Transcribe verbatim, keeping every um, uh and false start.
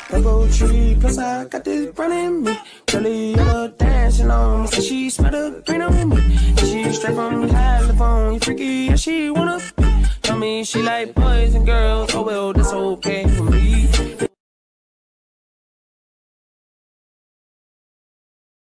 Rainbow tree, plus I got this brand in me. Really yellow dancing on me, so she smell the green on me. And she straight from California, freaky, yeah, she wanna be. Tell me she like boys and girls, oh well, that's okay with me.